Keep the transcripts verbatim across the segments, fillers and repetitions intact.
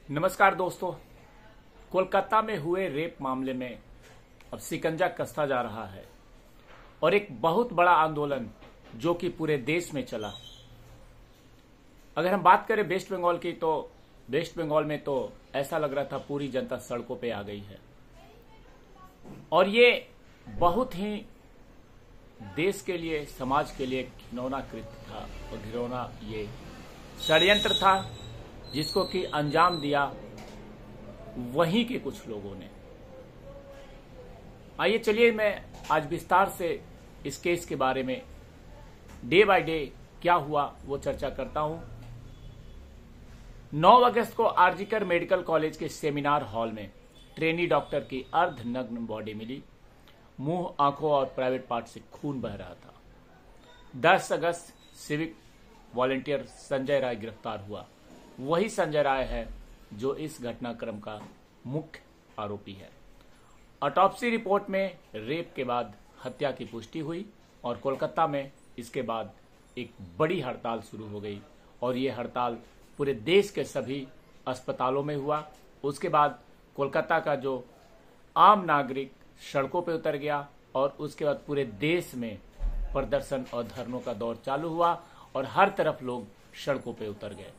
नमस्कार दोस्तों। कोलकाता में हुए रेप मामले में अब शिकंजा कसता जा रहा है और एक बहुत बड़ा आंदोलन जो कि पूरे देश में चला। अगर हम बात करें वेस्ट बंगाल की, तो वेस्ट बंगाल में तो ऐसा लग रहा था पूरी जनता सड़कों पे आ गई है और ये बहुत ही देश के लिए, समाज के लिए घिनौना कृत्य था और घिनौना ये षड्यंत्र था जिसको कि अंजाम दिया वहीं के कुछ लोगों ने। आइए चलिए मैं आज विस्तार से इस केस के बारे में डे बाय डे क्या हुआ वो चर्चा करता हूं। नौ अगस्त को आरजीकर मेडिकल कॉलेज के सेमिनार हॉल में ट्रेनी डॉक्टर की अर्धनग्न बॉडी मिली। मुंह, आंखों और प्राइवेट पार्ट से खून बह रहा था। दस अगस्त सिविक वॉलंटियर संजय राय गिरफ्तार हुआ। वही संजय राय है जो इस घटनाक्रम का मुख्य आरोपी है। ऑटोप्सी रिपोर्ट में रेप के बाद हत्या की पुष्टि हुई और कोलकाता में इसके बाद एक बड़ी हड़ताल शुरू हो गई और ये हड़ताल पूरे देश के सभी अस्पतालों में हुआ। उसके बाद कोलकाता का जो आम नागरिक सड़कों पे उतर गया और उसके बाद पूरे देश में प्रदर्शन और धरनों का दौर चालू हुआ और हर तरफ लोग सड़कों पे उतर गए।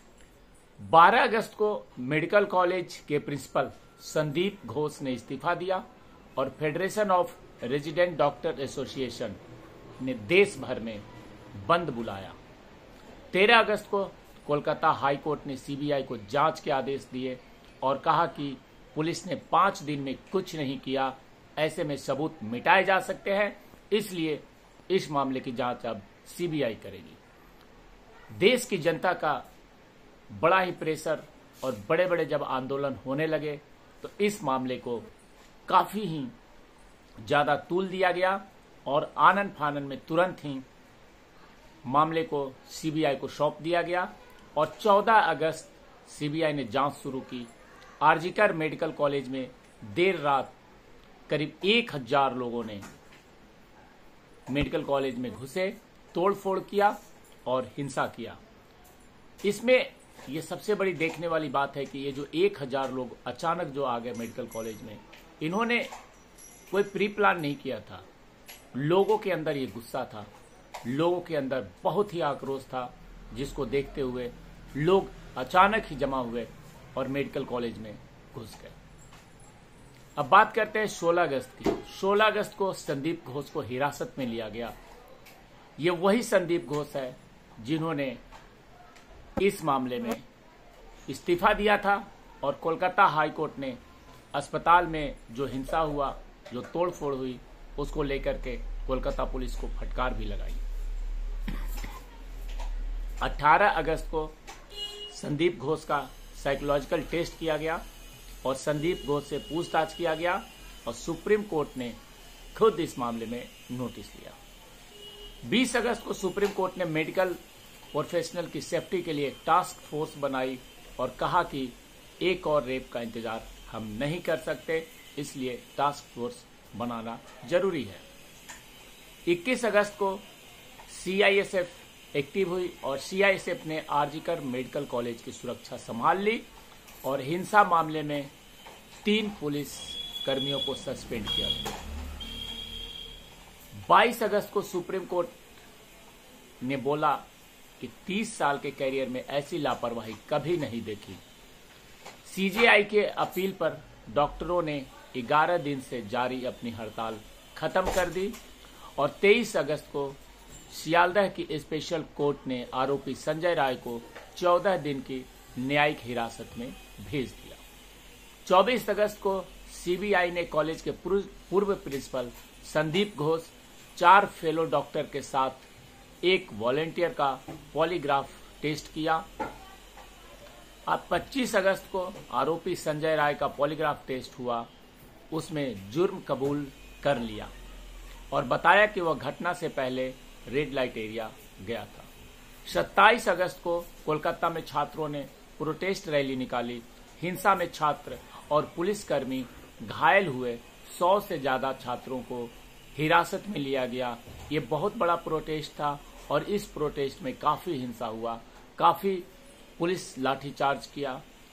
बारह अगस्त को मेडिकल कॉलेज के प्रिंसिपल संदीप घोष ने इस्तीफा दिया और federation of resident doctor association ने देश भर में बंद बुलाया। तेरह अगस्त को कोलकाता हाई कोर्ट ने सीबीआई को जांच के आदेश दिए और कहा कि पुलिस ने पांच दिन में कुछ नहीं किया, ऐसे में सबूत मिटाए जा सकते हैं, इसलिए इस मामले की जांच अब सीबीआई करेगी। देश की जनता का बड़ा ही प्रेशर और बड़े बड़े जब आंदोलन होने लगे तो इस मामले को काफी ही ज्यादा तूल दिया गया और आनन फानन में तुरंत ही मामले को सीबीआई को सौंप दिया गया और चौदह अगस्त सीबीआई ने जांच शुरू की। आरजीकर मेडिकल कॉलेज में देर रात करीब एक हजार लोगों ने मेडिकल कॉलेज में घुसे, तोड़फोड़ किया और हिंसा किया। इसमें ये सबसे बड़ी देखने वाली बात है कि ये जो एक हजार लोग अचानक जो आ गए मेडिकल कॉलेज में, इन्होंने कोई प्री प्लान नहीं किया था। लोगों के अंदर ये गुस्सा था, लोगों के अंदर बहुत ही आक्रोश था, जिसको देखते हुए लोग अचानक ही जमा हुए और मेडिकल कॉलेज में घुस गए। अब बात करते हैं सोलह अगस्त की। सोलह अगस्त को संदीप घोष को हिरासत में लिया गया। ये वही संदीप घोष है जिन्होंने इस मामले में इस्तीफा दिया था और कोलकाता हाई कोर्ट ने अस्पताल में जो हिंसा हुआ, जो तोड़फोड़ हुई, उसको लेकर के कोलकाता पुलिस को फटकार भी लगाई। अठारह अगस्त को संदीप घोष का साइकोलॉजिकल टेस्ट किया गया और संदीप घोष से पूछताछ किया गया और सुप्रीम कोर्ट ने खुद इस मामले में नोटिस लिया। बीस अगस्त को सुप्रीम कोर्ट ने मेडिकल प्रोफेशनल की सेफ्टी के लिए टास्क फोर्स बनाई और कहा कि एक और रेप का इंतजार हम नहीं कर सकते, इसलिए टास्क फोर्स बनाना जरूरी है। इक्कीस अगस्त को सीआईएसएफ एक्टिव हुई और सीआईएसएफ ने आरजीकर मेडिकल कॉलेज की सुरक्षा संभाल ली और हिंसा मामले में तीन पुलिस कर्मियों को सस्पेंड किया गया। बाईस अगस्त को सुप्रीम कोर्ट ने बोला कि तीस साल के कैरियर में ऐसी लापरवाही कभी नहीं देखी। सीजेआई के अपील पर डॉक्टरों ने ग्यारह दिन से जारी अपनी हड़ताल खत्म कर दी और तेईस अगस्त को सियालदह की स्पेशल कोर्ट ने आरोपी संजय राय को चौदह दिन की न्यायिक हिरासत में भेज दिया। चौबीस अगस्त को सीबीआई ने कॉलेज के पूर्व प्रिंसिपल संदीप घोष, चार फेलो डॉक्टर के साथ एक वॉलंटियर का पॉलीग्राफ टेस्ट किया। अब पच्चीस अगस्त को आरोपी संजय राय का पॉलीग्राफ टेस्ट हुआ, उसमें जुर्म कबूल कर लिया और बताया कि वह घटना से पहले रेड लाइट एरिया गया था। सत्ताईस अगस्त को कोलकाता में छात्रों ने प्रोटेस्ट रैली निकाली। हिंसा में छात्र और पुलिसकर्मी घायल हुए। सौ से ज्यादा छात्रों को हिरासत में लिया गया। ये बहुत बड़ा प्रोटेस्ट था और इस प्रोटेस्ट में काफी हिंसा हुआ, काफी पुलिस लाठीचार्ज किया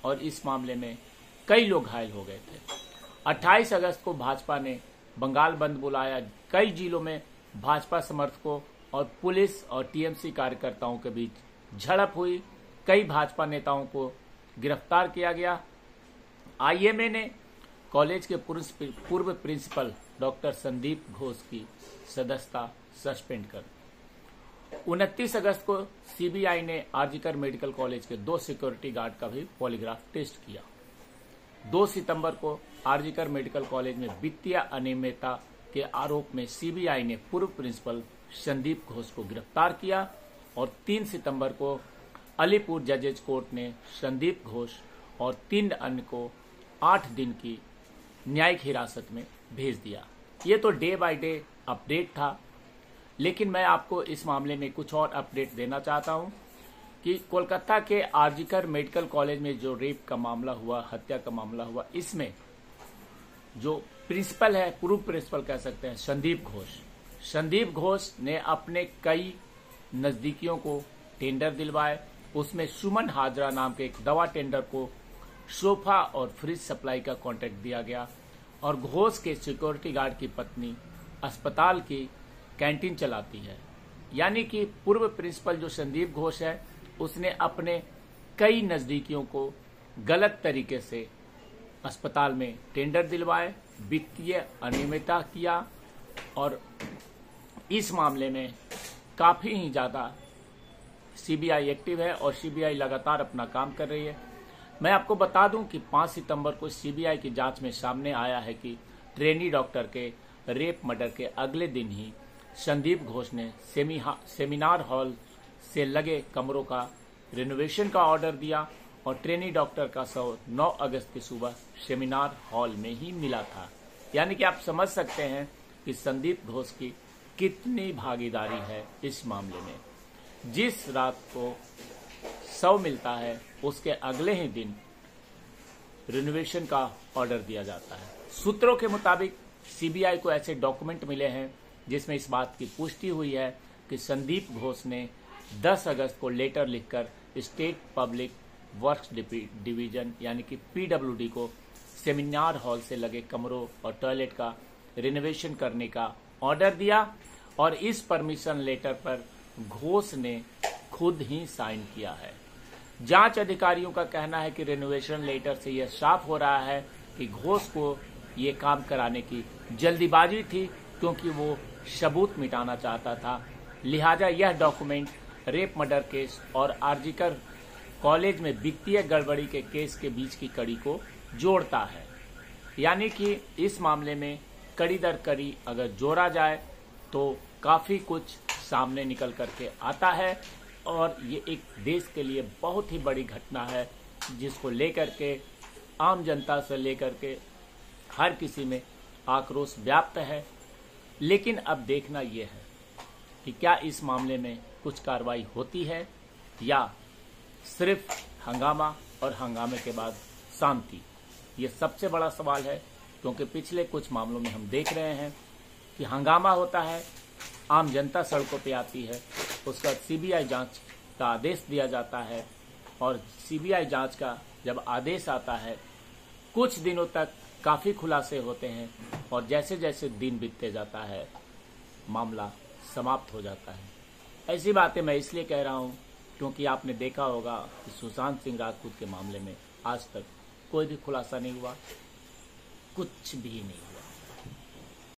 और इस मामले में कई लोग घायल हो गए थे। अट्ठाईस अगस्त को भाजपा ने बंगाल बंद बुलाया। कई जिलों में भाजपा समर्थकों और पुलिस और टीएमसी कार्यकर्ताओं के बीच झड़प हुई। कई भाजपा नेताओं को गिरफ्तार किया गया। आईएमए ने कॉलेज के पूर्व प्रिंसिपल डॉक्टर संदीप घोष की सदस्यता सस्पेंड कर दी। उनतीस अगस्त को सीबीआई ने आरजीकर मेडिकल कॉलेज के दो सिक्योरिटी गार्ड का भी पॉलीग्राफ टेस्ट किया। दो सितंबर को आरजीकर मेडिकल कॉलेज में वित्तीय अनियमितता के आरोप में सीबीआई ने पूर्व प्रिंसिपल संदीप घोष को गिरफ्तार किया और तीन सितंबर को अलीपुर जजेज कोर्ट ने संदीप घोष और तीन अन्य को आठ दिन की न्यायिक हिरासत में भेज दिया। ये तो डे बाय डे अपडेट था, लेकिन मैं आपको इस मामले में कुछ और अपडेट देना चाहता हूं कि कोलकाता के आरजीकर मेडिकल कॉलेज में जो रेप का मामला हुआ, हत्या का मामला हुआ, इसमें जो प्रिंसिपल है, पूर्व प्रिंसिपल कह सकते हैं, संदीप घोष संदीप घोष ने अपने कई नजदीकियों को टेंडर दिलवाए। उसमें सुमन हाजरा नाम के एक दवा टेंडर को सोफा और फ्रिज सप्लाई का कॉन्ट्रैक्ट दिया गया और घोष के सिक्योरिटी गार्ड की पत्नी अस्पताल की कैंटीन चलाती है। यानी कि पूर्व प्रिंसिपल जो संदीप घोष है, उसने अपने कई नजदीकियों को गलत तरीके से अस्पताल में टेंडर दिलवाए, वित्तीय अनियमितता किया और इस मामले में काफी ही ज्यादा सीबीआई एक्टिव है और सीबीआई लगातार अपना काम कर रही है। मैं आपको बता दूं कि पांच सितंबर को सीबीआई की जांच में सामने आया है कि ट्रेनी डॉक्टर के रेप मर्डर के अगले दिन ही संदीप घोष ने सेमिनार हॉल से लगे कमरों का रिनोवेशन का ऑर्डर दिया और ट्रेनी डॉक्टर का शव नौ अगस्त की सुबह सेमिनार हॉल में ही मिला था। यानी कि आप समझ सकते हैं कि संदीप घोष की कितनी भागीदारी है इस मामले में। जिस रात को शव मिलता है उसके अगले ही दिन रिनोवेशन का ऑर्डर दिया जाता है। सूत्रों के मुताबिक सीबीआई को ऐसे डॉक्यूमेंट मिले हैं जिसमें इस बात की पुष्टि हुई है कि संदीप घोष ने दस अगस्त को लेटर लिखकर स्टेट पब्लिक वर्क्स डिवीजन यानी कि पीडब्ल्यूडी को सेमिनार हॉल से लगे कमरों और टॉयलेट का रिनोवेशन करने का ऑर्डर दिया और इस परमिशन लेटर पर घोष ने खुद ही साइन किया है। जांच अधिकारियों का कहना है कि रिनोवेशन लेटर से यह साफ हो रहा है कि घोष को ये काम कराने की जल्दीबाजी थी, क्योंकि वो सबूत मिटाना चाहता था। लिहाजा यह डॉक्यूमेंट रेप मर्डर केस और आरजीकर कॉलेज में वित्तीय गड़बड़ी के केस के बीच की कड़ी को जोड़ता है। यानी कि इस मामले में कड़ी दर कड़ी अगर जोड़ा जाए तो काफी कुछ सामने निकल करके आता है और ये एक देश के लिए बहुत ही बड़ी घटना है, जिसको लेकर के आम जनता से लेकर के हर किसी में आक्रोश व्याप्त है। लेकिन अब देखना यह है कि क्या इस मामले में कुछ कार्रवाई होती है या सिर्फ हंगामा और हंगामे के बाद शांति। ये सबसे बड़ा सवाल है, क्योंकि पिछले कुछ मामलों में हम देख रहे हैं कि हंगामा होता है, आम जनता सड़कों पे आती है, उसका सीबीआई जांच का आदेश दिया जाता है और सीबीआई जांच का जब आदेश आता है कुछ दिनों तक काफी खुलासे होते हैं और जैसे जैसे दिन बीतते जाता है मामला समाप्त हो जाता है। ऐसी बातें मैं इसलिए कह रहा हूं क्योंकि आपने देखा होगा कि सुशांत सिंह राजपूत के मामले में आज तक कोई भी खुलासा नहीं हुआ, कुछ भी नहीं हुआ।